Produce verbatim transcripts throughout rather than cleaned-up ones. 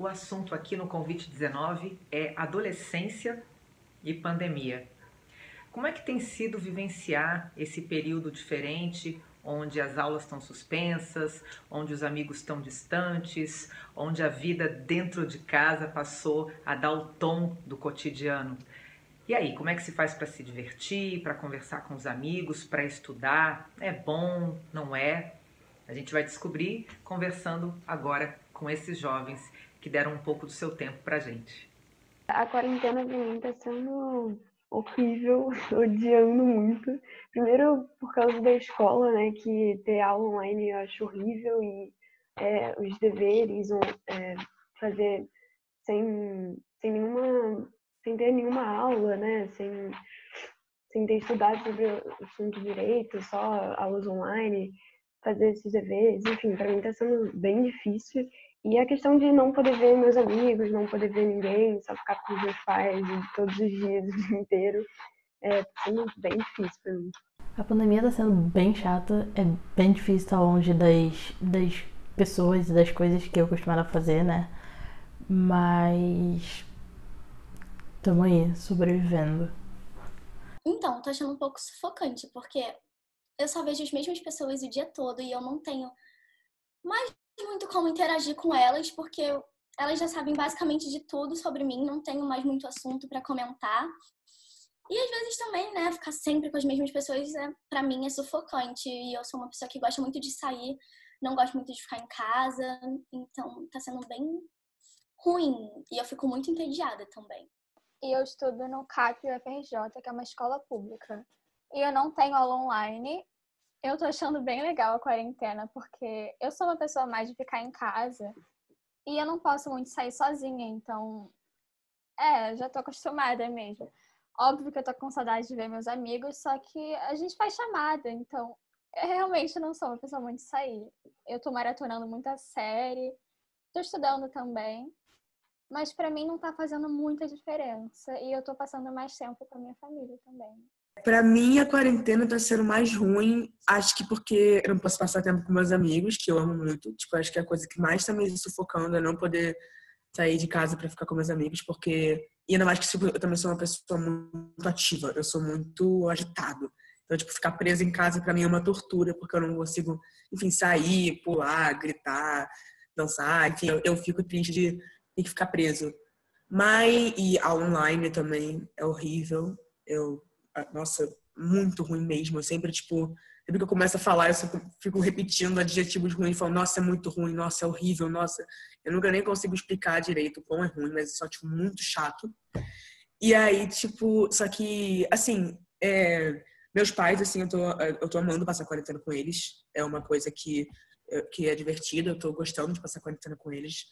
o assunto aqui no Convite dezenove é adolescência e pandemia. Como é que tem sido vivenciar esse período diferente, onde as aulas estão suspensas, onde os amigos estão distantes, onde a vida dentro de casa passou a dar o tom do cotidiano? E aí, como é que se faz para se divertir, para conversar com os amigos, para estudar? É bom? Não é? A gente vai descobrir conversando agora com esses jovens que deram um pouco do seu tempo pra gente. A quarentena pra mim tá sendo horrível, tô odiando muito. Primeiro por causa da escola, né, que ter aula online eu acho horrível e é, os deveres, é, fazer sem, sem nenhuma, sem ter nenhuma aula, né, sem, sem ter estudado sobre o assunto direito, só aulas online, fazer esses deveres, enfim, pra mim tá sendo bem difícil. E a questão de não poder ver meus amigos, não poder ver ninguém, só ficar com os meus pais todos os dias, o dia inteiro, é tá sendo bem difícil pra mim. A pandemia tá sendo bem chata, é bem difícil estar longe das, das pessoas e das coisas que eu costumava fazer, né? Mas tamo aí, sobrevivendo. Então, tô achando um pouco sufocante, porque eu só vejo as mesmas pessoas o dia todo e eu não tenho mais muito como interagir com elas, porque elas já sabem basicamente de tudo sobre mim, não tenho mais muito assunto pra comentar. E às vezes também, né, ficar sempre com as mesmas pessoas, é, pra mim é sufocante. E eu sou uma pessoa que gosta muito de sair, não gosto muito de ficar em casa, então tá sendo bem ruim. E eu fico muito entediada também. E eu estudo no C A P U F R J, que é uma escola pública. E eu não tenho aula online. Eu tô achando bem legal a quarentena, porque eu sou uma pessoa mais de ficar em casa e eu não posso muito sair sozinha, então, é, já tô acostumada mesmo. Óbvio que eu tô com saudade de ver meus amigos, só que a gente faz chamada, então eu realmente não sou uma pessoa muito de sair. Eu tô maratonando muita série, tô estudando também, mas pra mim não tá fazendo muita diferença e eu tô passando mais tempo com a minha família também. Pra mim, a quarentena tá sendo mais ruim, acho que porque eu não posso passar tempo com meus amigos, que eu amo muito. Tipo, acho que a coisa que mais tá me sufocando é não poder sair de casa pra ficar com meus amigos, porque... E ainda mais que tipo, eu também sou uma pessoa muito ativa, eu sou muito agitado. Então, tipo, ficar presa em casa pra mim é uma tortura, porque eu não consigo, enfim, sair, pular, gritar, dançar, enfim, eu, eu fico triste de ter que ficar preso. Mas, e a online também é horrível, eu nossa, muito ruim mesmo. Eu sempre, tipo, sempre que eu começo a falar, eu sempre fico repetindo adjetivos ruins, falando, nossa, é muito ruim, nossa, é horrível, nossa. Eu nunca nem consigo explicar direito o quão é ruim, mas é só, tipo, muito chato. E aí, tipo, só que, assim, é, meus pais, assim, eu tô, eu tô amando passar quarentena com eles. É uma coisa que, que é divertida, eu tô gostando de passar quarentena com eles.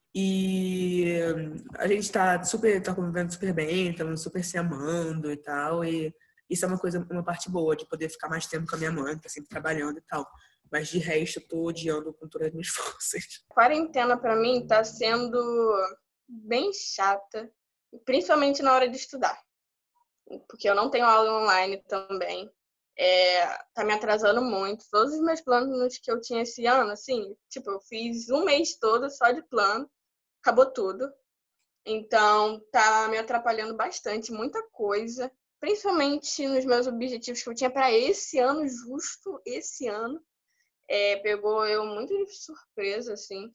E a gente tá super, tá convivendo super bem, estamos super se amando e tal. E isso é uma coisa, uma parte boa, de poder ficar mais tempo com a minha mãe, que tá sempre trabalhando e tal. Mas de resto, eu tô odiando com todas as minhas forças. Quarentena, pra mim, tá sendo bem chata, principalmente na hora de estudar. Porque eu não tenho aula online também. É, tá me atrasando muito. Todos os meus planos que eu tinha esse ano, assim, tipo, eu fiz um mês todo só de plano, acabou tudo. Então, tá me atrapalhando bastante, muita coisa. Principalmente nos meus objetivos que eu tinha para esse ano, justo esse ano. É, pegou eu muito de surpresa, assim.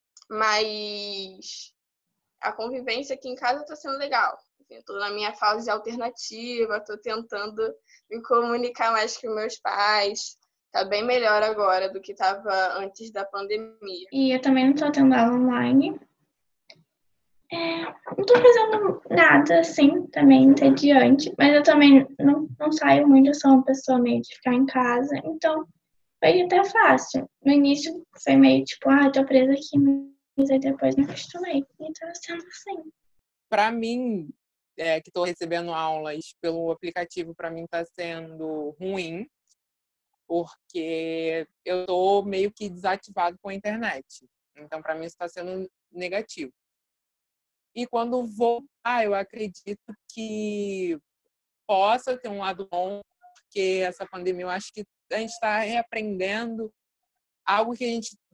Mas a convivência aqui em casa tá sendo legal. Eu tô na minha fase alternativa, tô tentando me comunicar mais com meus pais. Tá bem melhor agora do que tava antes da pandemia. E eu também não tô tendo aula online. É, não tô fazendo nada, assim, também entediante, mas eu também não, não saio muito, eu sou uma pessoa meio de ficar em casa, então foi até fácil. No início foi meio tipo, ah, tô presa aqui, mas aí depois me acostumei, e tá sendo assim. Para mim, é, que estou recebendo aulas pelo aplicativo, para mim está sendo ruim, porque eu estou meio que desativado com a internet. Então, para mim, isso está sendo negativo. E quando voltar, eu acredito que possa ter um lado bom, porque essa pandemia, eu acho que a gente está reaprendendo algo que a gente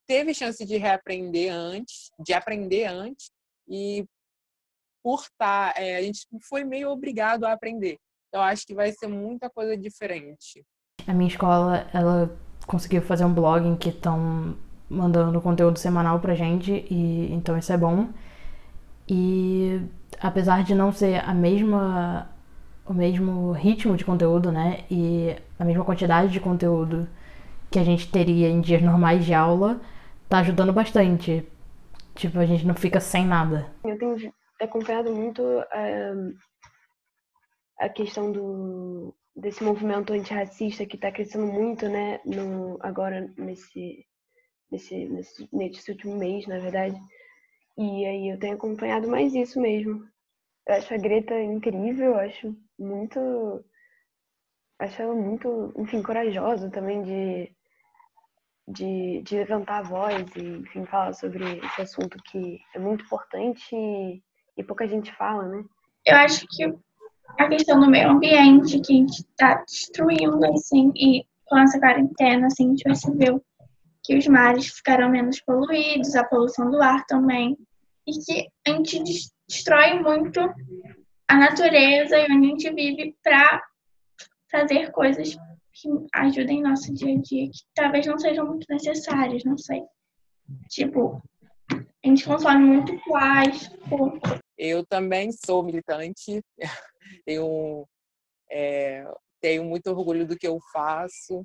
teve chance de reaprender antes, de aprender antes, e por estar, é, a gente foi meio obrigado a aprender. Então, acho que vai ser muita coisa diferente. A minha escola, ela conseguiu fazer um blog em que estão mandando conteúdo semanal pra gente, e então isso é bom. E apesar de não ser a mesma, o mesmo ritmo de conteúdo, né, e a mesma quantidade de conteúdo que a gente teria em dias normais de aula, tá ajudando bastante. Tipo, a gente não fica sem nada. Eu tenho acompanhado muito uh, a questão do, desse movimento antirracista que está crescendo muito, né, no, agora nesse, nesse, nesse, nesse último mês, na verdade. E aí eu tenho acompanhado mais isso mesmo. Eu acho a Greta incrível, eu acho muito... Acho ela muito, enfim, corajosa também de, de, de levantar a voz e, enfim, falar sobre esse assunto que é muito importante e, e pouca gente fala, né? Eu acho que a questão do meio ambiente que a gente está destruindo, assim, e com essa quarentena, assim, a gente percebeu que os mares ficaram menos poluídos, a poluição do ar também, e que a gente destrói muito a natureza e onde a gente vive para fazer coisas que ajudem nosso dia a dia, que talvez não sejam muito necessárias, não sei. Tipo, a gente consome muito plástico. Eu também sou militante, eu é, tenho muito orgulho do que eu faço.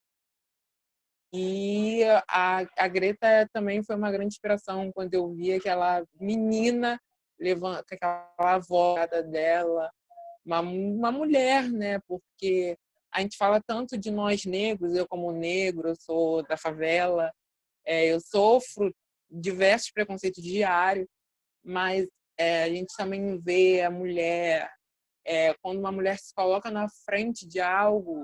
E a, a Greta também foi uma grande inspiração quando eu vi aquela menina levando aquela voz dela, uma, uma mulher, né? Porque a gente fala tanto de nós negros, eu como negro, eu sou da favela, é, eu sofro diversos preconceitos diários, mas é, a gente também vê a mulher, é, quando uma mulher se coloca na frente de algo,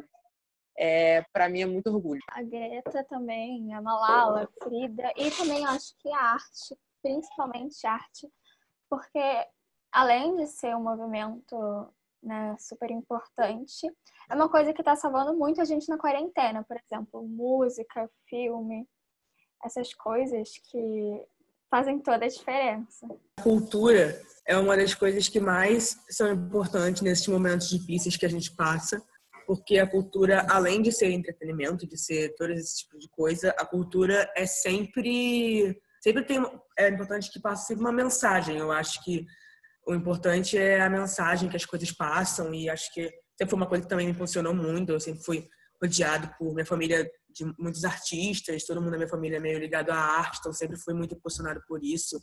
é, para mim é muito orgulho. A Greta também, a Malala, a Frida, e também acho que a arte, principalmente a arte, porque além de ser um movimento, né, super importante, é uma coisa que está salvando muito a gente na quarentena, por exemplo, música, filme, essas coisas que fazem toda a diferença. A cultura é uma das coisas que mais são importantes nesses momentos difíceis que a gente passa, porque a cultura, além de ser entretenimento, de ser todo esse tipo de coisa, a cultura é sempre... Sempre tem, é importante que passe sempre uma mensagem. Eu acho que o importante é a mensagem que as coisas passam, e acho que sempre foi uma coisa que também me impulsionou muito. Eu sempre fui rodeado por minha família de muitos artistas, todo mundo da minha família é meio ligado à arte, então sempre fui muito impulsionado por isso.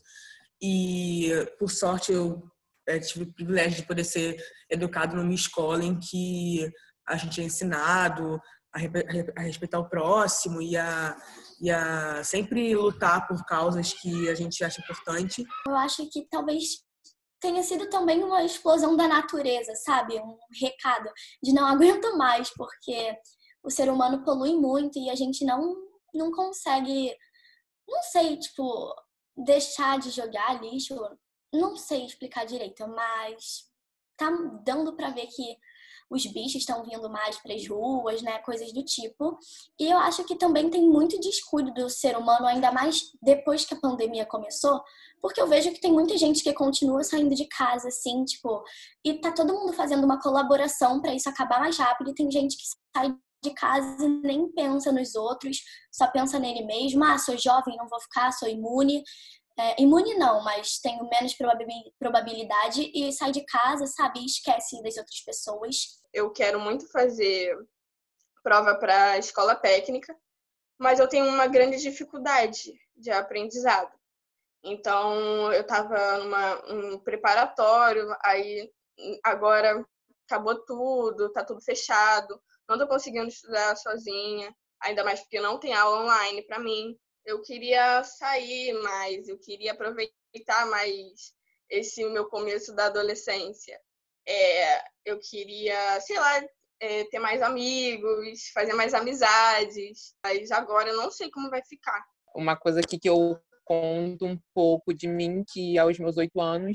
E, por sorte, eu é, tive o privilégio de poder ser educado numa escola em que a gente é ensinado a, a respeitar o próximo e a, e a sempre lutar por causas que a gente acha importante. Eu acho que talvez tenha sido também uma explosão da natureza, sabe? Um recado de não aguento mais, porque o ser humano polui muito e a gente não, não consegue, não sei, tipo, deixar de jogar lixo. Não sei explicar direito, mas tá dando pra ver que os bichos estão vindo mais para as ruas, né, coisas do tipo. E eu acho que também tem muito descuido do ser humano, ainda mais depois que a pandemia começou, porque eu vejo que tem muita gente que continua saindo de casa, assim, tipo, e tá todo mundo fazendo uma colaboração para isso acabar mais rápido, e tem gente que sai de casa e nem pensa nos outros, só pensa nele mesmo. Ah, sou jovem, não vou ficar, sou imune. É, imune não, mas tenho menos probabilidade, e sai de casa, sabe, e esquece das outras pessoas. Eu quero muito fazer prova para a escola técnica, mas eu tenho uma grande dificuldade de aprendizado. Então, eu estava numa um preparatório, aí agora acabou tudo, tá tudo fechado, não estou conseguindo estudar sozinha, ainda mais porque não tem aula online para mim. Eu queria sair mais, eu queria aproveitar mais esse meu começo da adolescência. É, eu queria, sei lá, é, ter mais amigos, fazer mais amizades, mas agora eu não sei como vai ficar. Uma coisa aqui que eu conto um pouco de mim, que aos meus oito anos,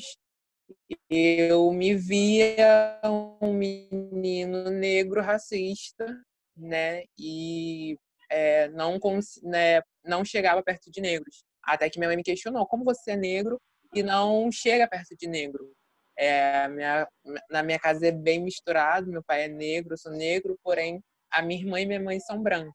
eu me via um menino negro racista, né? E é, não, né, não chegava perto de negros. Até que minha mãe me questionou, como você é negro e não chega perto de negro? É, minha, na minha casa é bem misturado, meu pai é negro, eu sou negro, porém a minha irmã e minha mãe são brancas.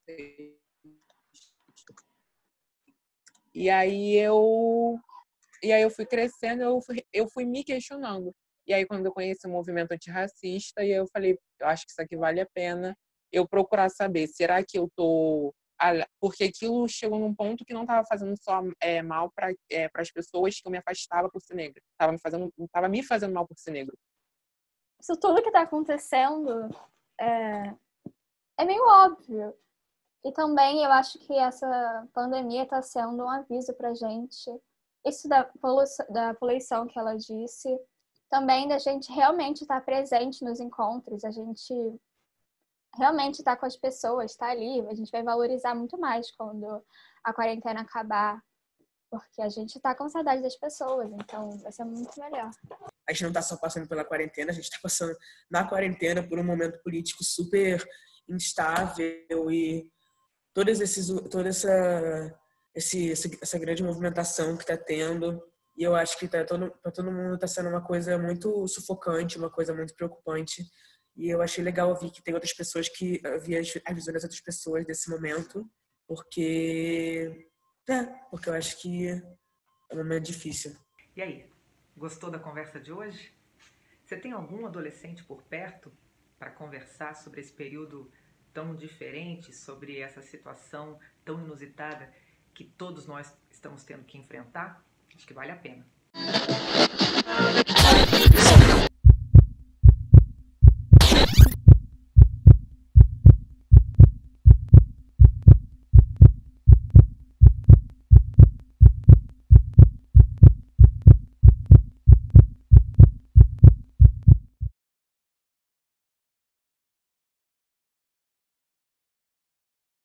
E aí eu, e aí eu fui crescendo, eu fui, eu fui me questionando. E aí quando eu conheci o movimento antirracista, e eu falei, eu acho que isso aqui vale a pena eu procurar saber, será que eu tô... Porque aquilo chegou num ponto que não estava fazendo só é, mal para é, as pessoas que eu me afastava por ser negra. Estava me fazendo, tava me fazendo mal por ser negro. Isso tudo que está acontecendo é, é meio óbvio. E também eu acho que essa pandemia está sendo um aviso para a gente. Isso da poluição, da poluição que ela disse. Também da gente realmente estar presente nos encontros. A gente realmente estar com as pessoas, estar ali. A gente vai valorizar muito mais quando a quarentena acabar. Porque a gente está com saudade das pessoas. Então vai ser muito melhor. A gente não está só passando pela quarentena, a gente está passando na quarentena por um momento político super instável e todos esses, toda essa, esse, essa grande movimentação que está tendo. E eu acho que para todo, todo mundo está sendo uma coisa muito sufocante, uma coisa muito preocupante. E eu achei legal ouvir que tem outras pessoas que vi as, as visões das outras pessoas desse momento, porque, é, porque eu acho que é um momento difícil. E aí, gostou da conversa de hoje? Você tem algum adolescente por perto para conversar sobre esse período tão diferente, sobre essa situação tão inusitada que todos nós estamos tendo que enfrentar? Acho que vale a pena.